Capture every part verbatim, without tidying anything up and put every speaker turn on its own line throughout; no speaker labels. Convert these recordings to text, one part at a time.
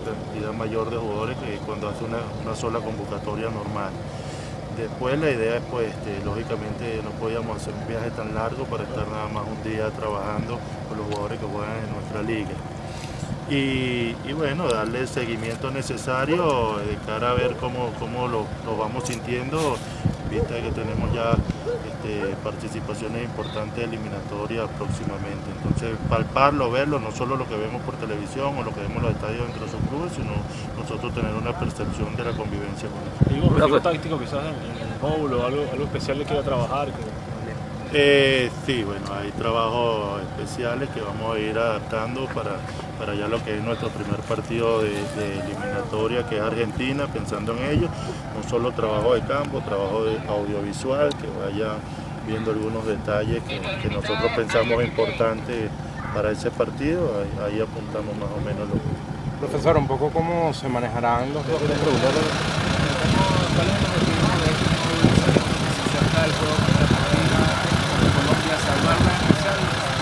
cantidad mayor de jugadores que cuando hace una, una sola convocatoria normal. Después la idea es, pues, este, lógicamente no podíamos hacer un viaje tan largo para estar nada más un día trabajando con los jugadores que juegan en nuestra liga. Y, y bueno, darle el seguimiento necesario de cara a ver cómo, cómo lo, lo vamos sintiendo, vista que tenemos ya este, participaciones importantes eliminatorias próximamente. Entonces, palparlo, verlo, no solo lo que vemos por televisión o lo que vemos en los estadios dentro de sus clubes, sino nosotros tener una percepción de la convivencia con ellos.
¿Algún objetivo táctico quizás en el módulo, algo, algo especial que quiera trabajar?
Eh, sí, bueno, hay trabajos especiales que vamos a ir adaptando para, para ya lo que es nuestro primer partido de, de eliminatoria, que es Argentina, pensando en ello. No solo trabajo de campo, trabajo de audiovisual, que vayan viendo algunos detalles que, que nosotros pensamos importantes para ese partido. Ahí, ahí apuntamos más o menos lo que...
Profesor, un poco cómo se manejarán los dos productores.
¿Cuál es el objetivo de este módulo que se acerca del juego contra Argentina, Colombia, salvarla en especial?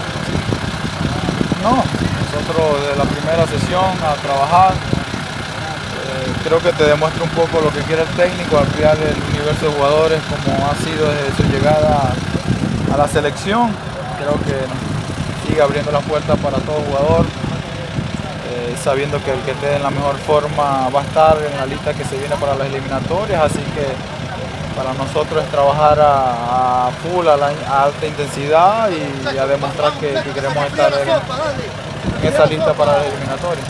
No, nosotros desde la primera sesión a trabajar, eh, creo que te demuestra un poco lo que quiere el técnico, ampliar el universo de jugadores como ha sido desde su llegada a la selección. Creo que sigue abriendo las puertas para todo jugador, eh, sabiendo que el que esté en la mejor forma va a estar en la lista que se viene para las eliminatorias, así que para nosotros es trabajar a, a full, a, la, a alta intensidad y a demostrar que, que queremos estar en, en esa lista para las eliminatorias.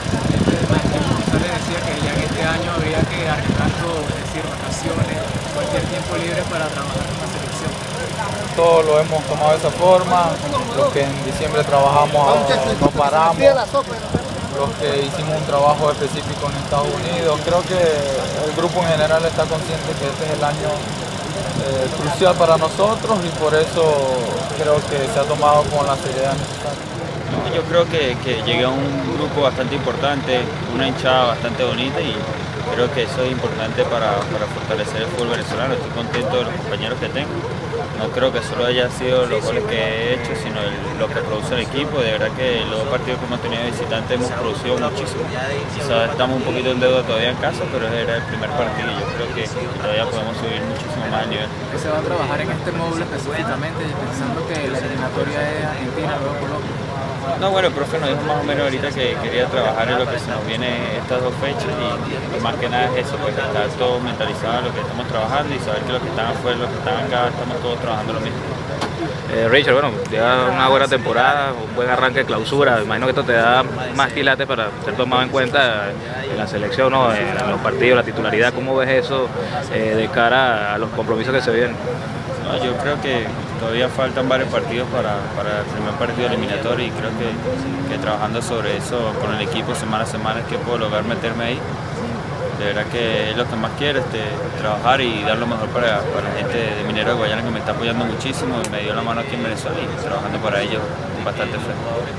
Usted le decía que ya en este año habría que arriesgar todo, es decir, vacaciones, cualquier tiempo libre para trabajar con la selección.
Todos lo hemos tomado de esa forma, los que en diciembre trabajamos no paramos, los que hicimos un trabajo específico en Estados Unidos. Creo que el grupo en general está consciente que este es el año eh, crucial para nosotros y por eso creo que se ha tomado con la seriedad necesaria.
Yo creo que, que llegué a un grupo bastante importante, una hinchada bastante bonita y creo que eso es importante para, para fortalecer el fútbol venezolano. Estoy contento de los compañeros que tengo. No creo que solo haya sido los goles que he hecho, sino el, lo que produce el equipo. De verdad que los dos partidos que hemos tenido de visitante hemos producido muchísimo. Quizás estamos un poquito en deuda todavía en casa, pero era el primer partido y yo creo que todavía podemos subir muchísimo más el nivel.
¿Qué se va a trabajar en este módulo específicamente, pensando que la eliminatoria es Argentina, luego Colombia?
No, bueno, el profe nos dijo más o menos ahorita que quería trabajar en lo que se nos viene estas dos fechas y, y más que nada es eso, pues estar todo mentalizado en lo que estamos trabajando y saber que los que están afuera, los que están acá, estamos todos trabajando lo mismo.
Eh, Richard, bueno, lleva una buena temporada, un buen arranque de clausura, imagino que esto te da más quilates para ser tomado en cuenta en la selección, ¿no? En los partidos, la titularidad. ¿Cómo ves eso eh, de cara a los compromisos que se vienen?
No, yo creo que todavía faltan varios partidos para, para el primer partido eliminatorio y creo que, que trabajando sobre eso con el equipo semana a semana es que puedo lograr meterme ahí. De verdad que es lo que más quiero, este, trabajar y dar lo mejor para, para la gente de Minero de Guayana que me está apoyando muchísimo, me dio la mano aquí en Venezuela y trabajando para ellos con bastante fe.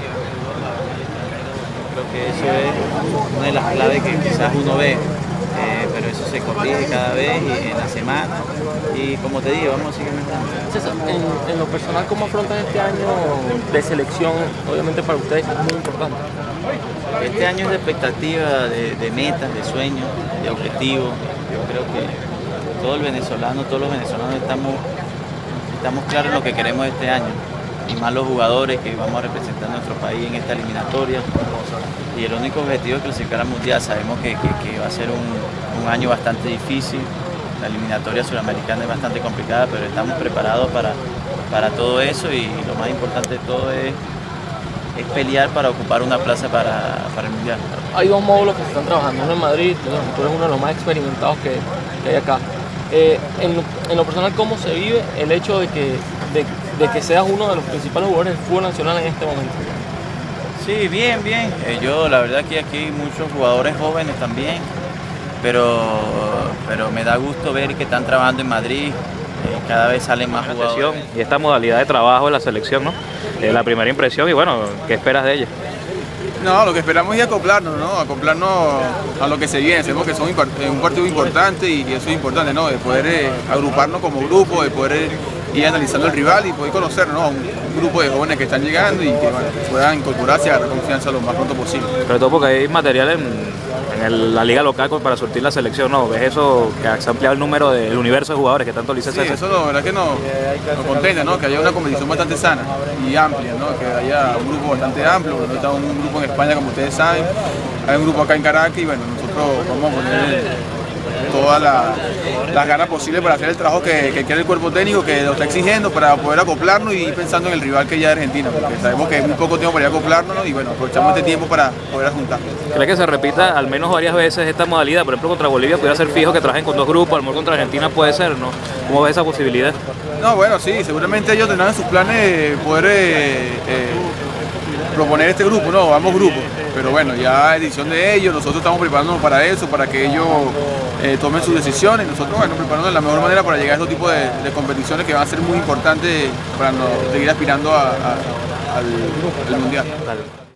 Creo que eso es una de las claves que quizás uno ve, eh, pero eso se corrige cada vez y en la semana y como te digo, vamos a seguir mejorando.
César, en, en lo personal, ¿cómo afrontan este año de selección? Obviamente para ustedes es muy importante.
Este año es de expectativa, de, de metas, de sueños, de objetivos. Yo creo que todo el venezolano, todos los venezolanos estamos, estamos claros en lo que queremos este año. Y más los jugadores que vamos a representar a nuestro país en esta eliminatoria. Y el único objetivo es clasificar al Mundial. Sabemos que, que, que va a ser un, un año bastante difícil. La eliminatoria sudamericana es bastante complicada, pero estamos preparados para, para todo eso y lo más importante de todo es es pelear para ocupar una plaza para, para el Mundial.
Hay dos módulos que se están trabajando, uno en Madrid, tú eres uno de los más experimentados que, que hay acá. Eh, en, lo, en lo personal, ¿cómo se vive el hecho de que, de, de que seas uno de los principales jugadores del fútbol nacional en este momento?
Sí, bien, bien. Eh, yo la verdad que aquí hay muchos jugadores jóvenes también, pero, pero me da gusto ver que están trabajando en Madrid. Cada vez salen más jugadores.
Y esta modalidad de trabajo en la selección, ¿no? Es la primera impresión y bueno, ¿qué esperas de ella?
No, lo que esperamos es acoplarnos, ¿no? Acoplarnos a lo que se viene. Sabemos que son un partido importante y eso es importante, ¿no? De poder eh, agruparnos como grupo, de poder ir analizando el rival y poder conocer, ¿no?, un, un grupo de jóvenes que están llegando y que bueno, puedan incorporarse y agarrar confianza lo más pronto posible.
Sobre todo porque hay material en, en el, la liga local para surtir la selección, ¿no? ¿Ves eso, que se ha ampliado el número del universo de jugadores que tanto Licey
Sí, eso la verdad que nos, nos contenta, ¿no?, que haya una competición bastante sana y amplia, ¿no?, que haya un grupo bastante amplio. Nosotros estamos en un grupo en España, como ustedes saben, hay un grupo acá en Caracas y bueno, nosotros vamos a poner todas la, las ganas posibles para hacer el trabajo que, que quiere el cuerpo técnico, que lo está exigiendo, para poder acoplarnos y ir pensando en el rival que ya es Argentina, porque sabemos que hay muy poco tiempo para ir a acoplarnos, ¿no?, y bueno, aprovechamos este tiempo para poder juntar.
¿Cree que se repita al menos varias veces esta modalidad? Por ejemplo, contra Bolivia pudiera ser fijo que trabajen con dos grupos, a lo mejor contra Argentina puede ser, ¿no? ¿Cómo ves esa posibilidad?
No, bueno, sí, seguramente ellos tendrán en sus planes poder eh, eh, proponer este grupo, no, ambos grupos, pero bueno, ya es decisión de ellos, nosotros estamos preparándonos para eso, para que ellos eh, tomen sus decisiones, y nosotros, bueno, preparándonos de la mejor manera para llegar a este tipo de, de competiciones que van a ser muy importantes para no, seguir aspirando a, a, al, al Mundial.